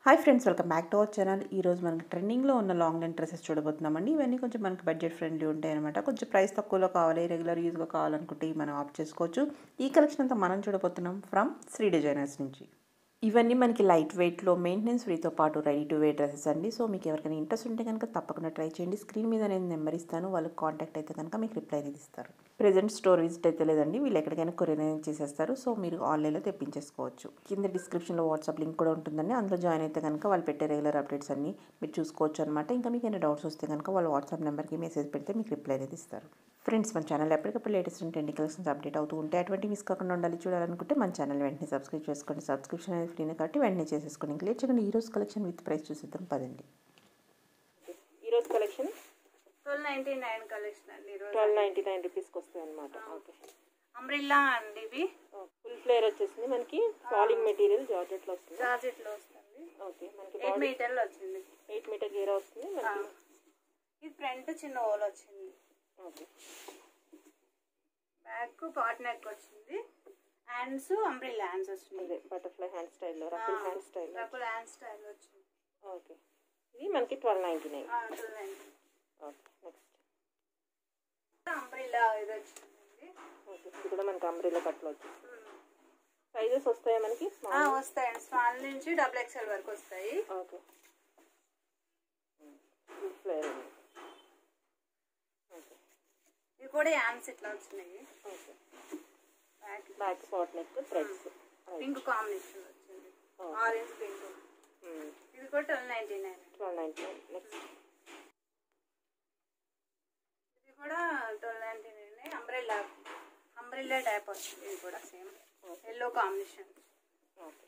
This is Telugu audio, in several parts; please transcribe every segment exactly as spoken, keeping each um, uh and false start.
Hi friends, welcome back to our channel. ఈరోజు మనకి ట్రెండింగ్లో ఉన్న లాంగ్ లెంత్ డ్రెస్సెస్ చూడబోతున్నామండి. ఇవన్నీ కొంచెం మనకి బడ్జెట్ ఫ్రెండ్లీ ఉంటాయి అనమాట. కొంచెం ప్రైస్ తక్కువలో కావాలి, రెగ్యులర్ యూజ్గా కావాలనుకుంటే మనం ఆప్ట్ చేసుకోవచ్చు. ఈ కలెక్షన్ అంతా మనం చూడబోతున్నాం ఫ్రమ్ శ్రీ డిజైనర్స్ నుంచి. ఇవన్నీ మనకి లైట్ వెయిట్లో మెయింటెనెన్స్ ఫ్రీతో పాటు రెడీ టు వేర్ డ్రెస్సెస్ అండి. సో మీకు ఎవరికైనా ఇంట్రెస్ట్ ఉంటే కనుక తప్పకుండా ట్రై చేయండి. స్క్రీన్ మీద నేను నెంబర్ ఇస్తాను, వాళ్ళకి కాంటాక్ట్ అయితే కనుక మీకు రిప్లై అనేది ఇస్తారు. ప్రెజెంట్ స్టోర్ విజిట్ అయితే లేదండి, వీళ్ళు ఎక్కడికైనా కొరియర్ అనేది చేసేస్తారు. సో మీరు ఆన్లైన్లో తెప్పించేసుకోవచ్చు. కింద డిస్క్రిప్షన్లో వాట్సాప్ లింక్ కూడా ఉంటుందండి, అందులో జాయిన్ అయితే కనుక వాళ్ళు పెట్టే రెగ్యులర్ అప్డేట్స్ అన్ని మీరు చూసుకోవచ్చు అనమాట. ఇంకా మీకు ఏమైనా డౌట్స్ వస్తే కనుక వాళ్ళు వాట్సాప్ నెంబర్కి మెసేజ్ పెడితే మీకు రిప్లై అనేది ఇస్తారు. ఫ్రెండ్స్, మన ఛానల్ ఎప్పటికప్పుడు లేటెస్ట్ ట్రెండింగ్ కలెక్షన్స్ అప్డేట్ అవుతూ ఉంటే అటువంటి మిస్ కాకుండా ఉండాలి చూడాలనుకుంటే మన ఛానల్ వెంటనే సబ్స్క్రైబ్ చేసుకోండి. సబ్స్క్రిప్షన్ అనేది ఫ్రీనే కాబట్టి వెంటనే చేసేసుకోండి. ఇంక లేట్ చేయకుండా ఈరోజు కలెక్షన్ విత్ ప్రైస్ చూసేద్దాం పదండి. ఈరోజు collection twelve ninety nine collection అండి. ట్వెల్వ్ నైన్టీ నైన్ రూపీస్కి వస్తాయి అనమాట. ఓకే, అంబ్రిల్లా అండి. ఇవి ఫుల్ ఫ్లేర్ వచ్చేసింది మనకి. ఫాలింగ్ మెటీరియల్ జార్జెట్లో వస్తుంది. జార్జెట్లో వస్తుంది. ఓకే, మనకి ఎయిట్ మీటర్లో వచ్చింది. ఎయిట్ మీటర్ గేరా వస్తుంది మనకి. ఇది ఫ్రంట్ చిన్న హోల్ వచ్చింది. ఓకే, బ్యాక్ పాట్ నెక్ వచ్చింది. హ్యాండ్స్ అంబ్రిల్లా హ్యాండ్స్ వచ్చింది. బటర్ఫ్లై హ్యాండ్ స్టైల్లో, Rakul hand style, Rakul hand style వచ్చింది. ఓకే, ఇది మనకి twelve ninety nine. Twelve ninety. Okay, next umbrella ఇది వచ్చిందండి. ఓకే, ఇది కూడా మనకి అంబ్రిల్లా కట్లో వచ్చింది. సైజెస్ వస్తాయా మనకి? వస్తాయండి, స్మాల్ నుంచి డబుల్ ఎక్స్ఎల్ వరకు వస్తాయి. Okay, full flare. ఓకే, ఇది కూడా హ్యాండ్స్ ఇట్లా వచ్చినాయి. Okay, back pot neck threads, pink combination వచ్చింది. Orange pink. ఇది కూడా twelve ninety nine. Twelve ninety nine. Next ఇది కూడా twelve ninety nine. Umbrella umbrella type వస్తుంది. ఇది కూడా సేమ్ ఎల్లో కాంబినేషన్. ఓకే,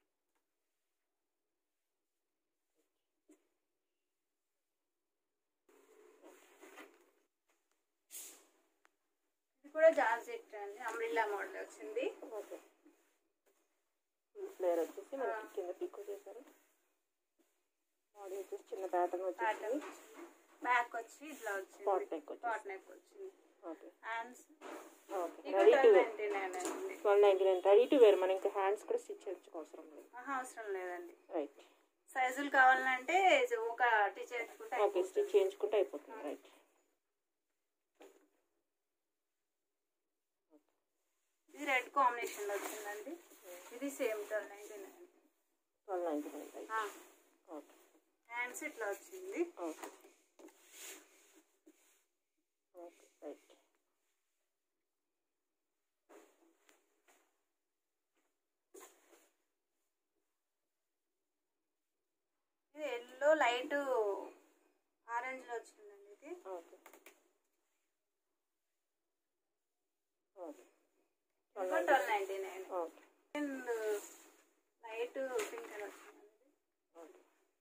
ఇది కూడా జార్జెట్ అండి, అంబ్రెల్లా మోడల్ వచ్చింది. ఓకే, ఫుల్ ఫ్లేర్ వచ్చేసి మనకి కింద పిక్ చేశారు. బాడీ వచ్చేసి చిన్న ప్యాటర్న్ వచ్చేసి, బ్యాక్ వచ్చి ఇట్లా వచ్చింది. పాట్ నెక్ వచ్చి, పాట్ నెక్ వచ్చింది. Okay, hands okay, ready to twelve wear. Ninety nine అండి. Twelve ninety nine ready to wear. మనం ఇంకా హ్యాండ్స్ కూడా స్టిచ్ చేయించుకో అవసరం లేదు. అవసరం లేదండి. రైట్, సైజులు కావాలంటే ఒక టీచర్ చేసుకుంటే ఓకే, స్టిచ్ చేయించుకుంటే అయిపోతుంది. రైట్, ఇది రెడ్ కాంబినేషన్ లో వచ్చిందండి. ఇది same twelve ninety nine. Twelve ninety nine. Right, okay, hands ఇట్లా వచ్చింది. Okay, okay, right. ఇది ఎల్లో లైట్ ఆరెంజ్ లో వచ్చిందండి. ఇది okay, okay, twelve ninety nine. Okay, and light pink colour వచ్చిందండి. ఓకే,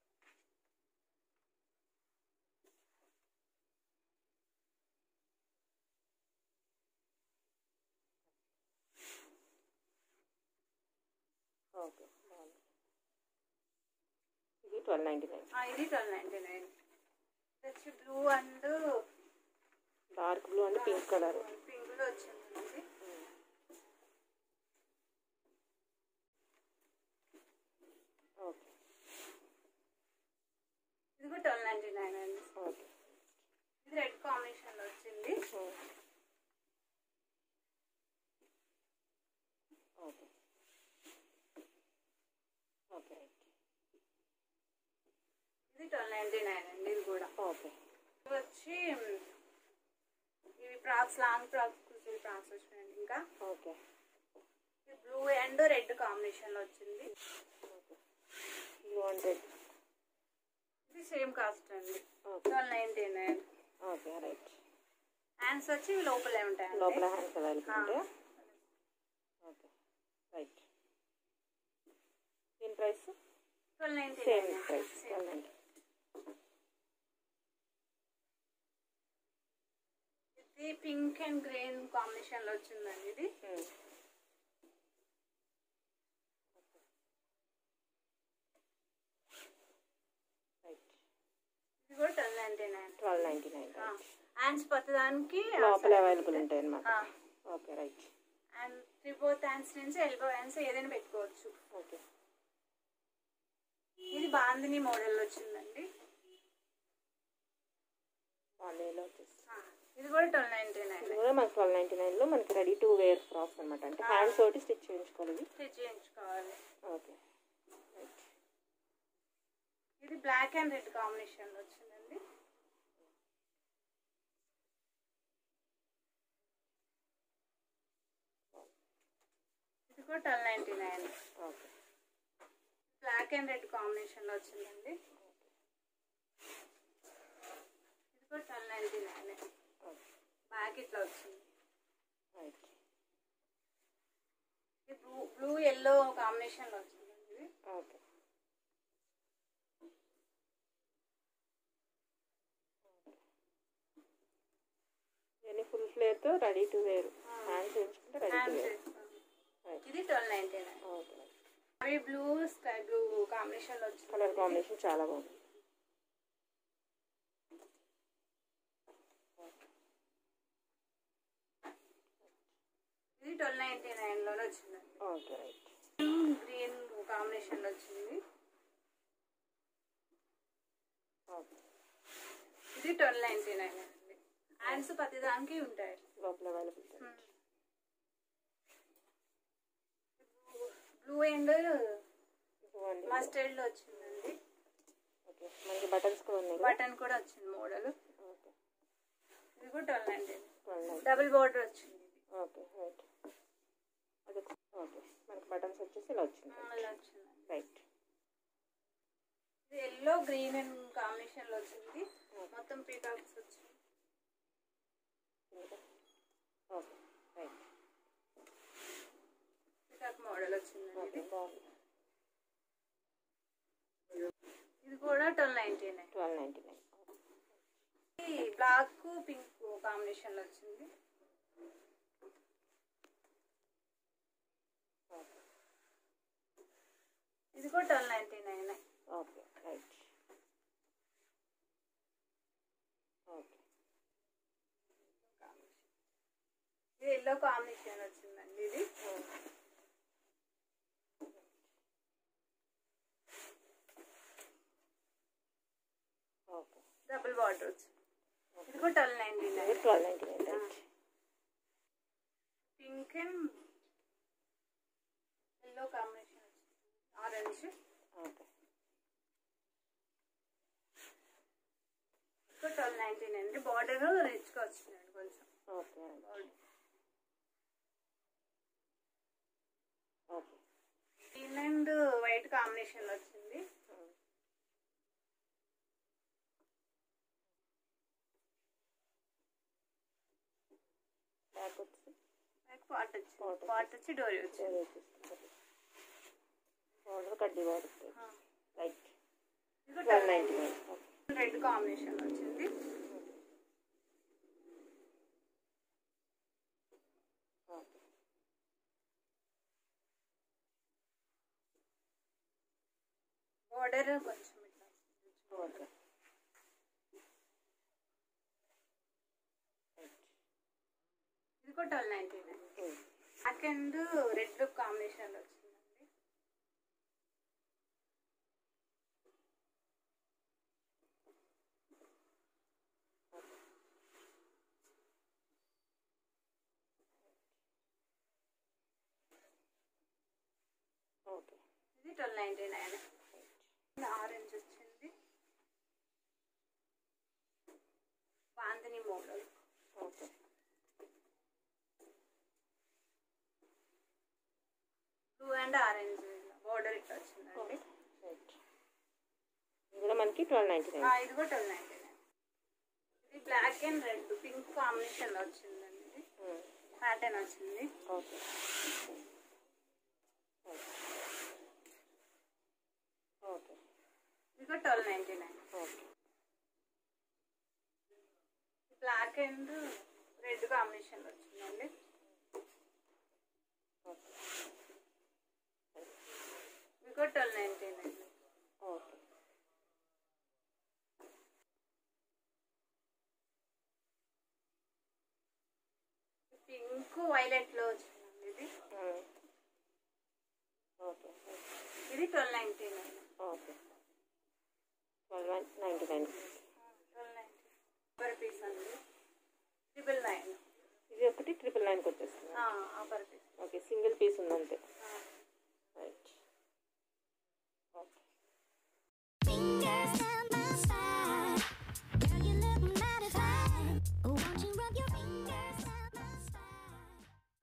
ఓకే, ఇది ట్వెల్వ్ నైన్టీ నైన్. ఇది ట్వెల్వ్ నైన్టీ నైన్. వచ్చి blue and dark blue and pink colour. Pink లో వచ్చిందండి. ఓకే, ఇది కూడా ట్వెల్వ్ నైన్టీ నైన్ అండి. ఓకే, ఇది రెడ్ కాంబినేషన్ లో వచ్చింది. ఓకే, ఓకే, ఇది ట్వెల్వ్ నైన్టీ నైన్ అండి. ఇది కూడా ఓకే, ఇది వచ్చి ఇవి ఫ్రాక్స్, లాంగ్ ఫ్రాక్స్, కుర్చీ ఫ్రాక్స్ వచ్చినాయండి. ఇంకా ఓకే, ఇది బ్లూ అండ్ రెడ్ కాంబినేషన్ లో వచ్చింది. Okay, blue and red. ఇది సేమ్ కాస్ట్ అండి, okay, twelve ninety nine. Okay, right. Hands వచ్చి లోపలే ఉంటాయి. లోపల హ్యాండ్స్ అవైలబుల్ ఉంటాయా? Okay, right. దీని price twelve ninety same nine. Price, twelve ninety. ఇది పింక్ అండ్ గ్రీన్ కాంబినేషన్ లో వచ్చిందండి. ఇది ఇది కూడా twelve ninety nine. Twelve ninety nine. Hands పట్టడానికి లోపల అవైలబుల్ ఉంటాయి అన్నమాట. Okay, right. And three fourth hands నుంచి ఎల్బో హ్యాండ్స్ ఏదైనా పెట్టుకోవచ్చు. ఓకే, ఇది బాందిని మోడల్ వచ్చిందండి. బాందినిలో వచ్చేసి ఇది కూడా ట్వెల్వ్ నైన్టీ నైన్. ఇది కూడా మనకి ట్వెల్వ్ నైన్టీ నైన్లో మనకి రెడీ టు వేర్ ఫ్రాక్స్ అనమాట. అంటే హ్యాండ్స్ తోటి స్టిచ్ చేయించుకోవాలి. స్టిచ్ చేయించుకోవాలి. ఓకే. ఇది బ్లాక్ అండ్ రెడ్ కాంబినేషన్లో వచ్చిందండి. ఇది కూడా twelve ninety nine. Okay. Black and red కాంబినేషన్లో వచ్చిందండి. ఇది కూడా ట్వెల్వ్ నైన్టీ నైన్. బ్యాక్ ఇట్లా వచ్చింది. ఇది బ్లూ బ్లూ ఎల్లో కాంబినేషన్లో వచ్చిందండి. ఓకే. ఇవన్నీ ఫుల్ ఫ్లేర్తో రెడీ టు వేర్. హ్యాండ్స్ వేయించుకుంటే రెడీ టు వేర్. ఇది ట్వెల్వ్ నైన్టీ నైన్. ఓకే. అవి బ్లూ స్కై బ్లూ కాంబినేషన్లో వచ్చింది. కలర్ కాంబినేషన్ చాలా బాగుంది. ఇది ట్వెల్వ్ నైన్టీ నైన్లోనే వచ్చిందండి. ఓకే. రైట్. గ్రీన్ కాంబినేషన్లో వచ్చింది. ఓకే. ఇది ట్వెల్వ్ నైన్టీ నైన్ అండి. హ్యాండ్స్ ప్రతిదానికి ఉంటాయి లోపల అవైలబుల్. బ్లూ అండ్ మస్టర్డ్లో వచ్చిందండి. ఓకే. మనకి బటన్స్ కూడా ఉన్నాయి. బటన్ కూడా వచ్చింది మోడల్. ఓకే. ఇది కూడా twelve ninety twelve double border వచ్చింది. ఓకే. రైట్. అది ఓకే. మనకి బటన్స్ వచ్చేసి ఇలా వచ్చింది. ఇలా వచ్చిందండి. రైట్. ఇది ఎల్లో గ్రీన్ అండ్ కాంబినేషన్లో వచ్చింది. మొత్తం పీకాక్స్ వచ్చింది. ఓకే. రైట్. పీకాక్ మోడల్ వచ్చిందండి. ఓకే. బాగుంది. ఇది కూడా twelve ninety nine. Twelve ninety nine. ఇది బ్లాక్ పింక్ కాంబినేషన్లో వచ్చింది. ఇది కూడా twelve ninety nine. Okay. Right. Okay. ఇది ఎల్లో కాంబినేషన్ వచ్చిందండి. ఇది ఓకే. డబుల్ బార్డర్ వచ్చింది. ఇది కూడా twelve ninety nine. Twelve ninety nine. Right. Pink and yellow combination వచ్చింది. ఆరెంజ్. ఓకే. ఇది ట్వెల్వ్ నైన్టీ నైన్. బార్డర్ రిచ్గా వచ్చిందండి కొంచెం. Okay. Okay. Green and white కాంబినేషన్లో వచ్చింది. బ్యాక్ వచ్చి బ్యాక్ పార్ట్ వచ్చింది. పార్ట్ వచ్చి డోరీ వచ్చింది. బార్డర్ కడ్డీ బార్డర్. రైట్. ఇది twelve ninety nine. Red combination వచ్చింది. బార్డర్ కొంచెం ఇట్లా. ఓకే. ఇది కూడా twelve ninety nine. Black and red look combination వచ్చిందండి. ఓకే. ఇది ట్వెల్వ్ నైన్టీ నైన్. ఆరెంజ్ వచ్చింది. Bandhani model. Okay. Blue and orange border ఇట్లా వచ్చిందండి. రైట్. ఇది కూడా మనకి ట్వెల్వ్ నైన్టీ నైన్. ఇది కూడా ట్వెల్వ్ నైన్టీ నైన్. ఇది బ్లాక్ అండ్ రెడ్ పింక్ కాంబినేషన్లో వచ్చిందండి. ఇది ప్యాటర్న్ వచ్చింది. ఓకే. ఓకే. ఇది కూడా twelve ninety nine. Okay. Black and red కాంబినేషన్లో వచ్చిందండి. ఓకే. ఇది కూడా twelve ninety nine. Okay. Pink వైలెట్లో వచ్చిందండి. ఇది ఓకే. ఇది twelve ninety nine. Okay. Twelve ninety nine twelve ninety per piece అండి ట్రిపుల్ నైన్ ఇది ఒకటి ట్రిపుల్ నైన్కి వచ్చేస్తుంది పర్ పీస్